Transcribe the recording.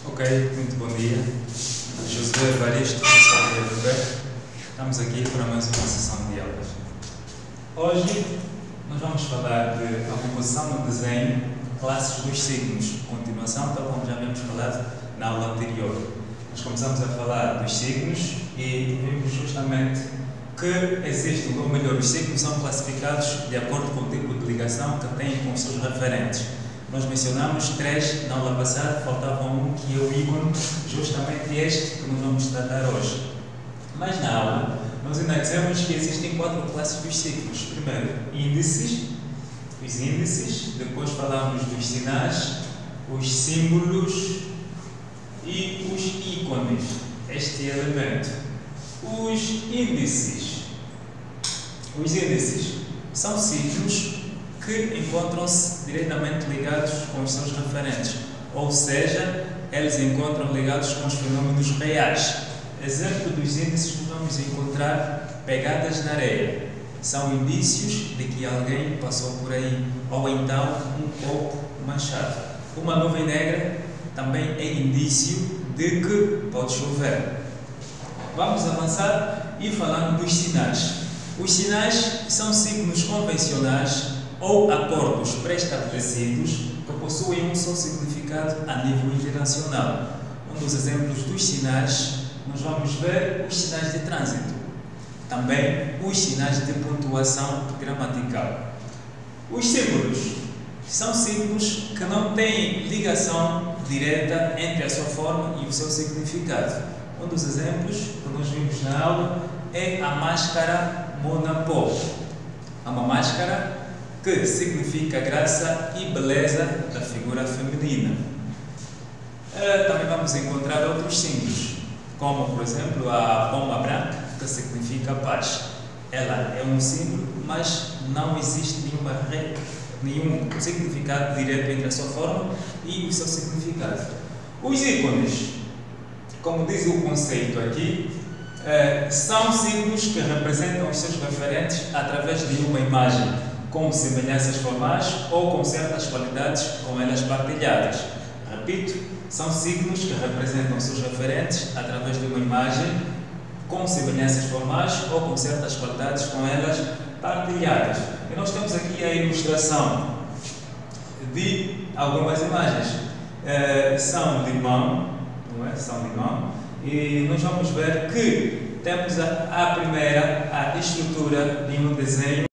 Ok, muito bom dia. José Evaristo, professor. Estamos aqui para mais uma sessão de aulas. Hoje nós vamos falar de a composição no desenho, classes dos signos, continuação, tal como já havíamos falado na aula anterior. Nós começamos a falar dos signos e vimos justamente que existem, ou melhor, os signos são classificados de acordo com o tipo de ligação que têm com os seus referentes. Nós mencionamos 3 na aula passada, faltava um que é o ícone, justamente este que nós vamos tratar hoje. Mas na aula, nós ainda dizemos que existem 4 classes dos signos. Primeiro, índices, os índices, depois falamos dos sinais, os símbolos e os ícones, este elemento. Os índices são signos que encontram-se diretamente ligados com os seus referentes, ou seja, eles encontram ligados com os fenômenos reais. Exemplo dos índices que vamos encontrar pegadas na areia. São indícios de que alguém passou por aí, ou então um copo manchado. Uma nuvem negra também é indício de que pode chover. Vamos avançar e falando dos sinais. Os sinais são signos convencionais ou acordos pré-estabelecidos que possuem um só significado a nível internacional. Um dos exemplos dos sinais, nós vamos ver os sinais de trânsito, também os sinais de pontuação gramatical. Os símbolos são signos que não têm ligação direta entre a sua forma e o seu significado. Um dos exemplos que nós vimos na aula é a máscara Monapó. É uma máscara que significa graça e beleza da figura feminina. Também vamos encontrar outros símbolos, como por exemplo a pomba branca, que significa paz. Ela é um símbolo, mas não existe nenhum significado direto entre a sua forma e o seu significado. Os ícones, como diz o conceito aqui, são signos que representam os seus referentes através de uma imagem com semelhanças formais ou com certas qualidades com elas partilhadas. Repito, são signos que representam os seus referentes através de uma imagem com semelhanças formais ou com certas qualidades com elas partilhadas. E nós temos aqui a ilustração de algumas imagens. São limão, não é? São limão. E nós vamos ver que temos a primeira, a estrutura de um desenho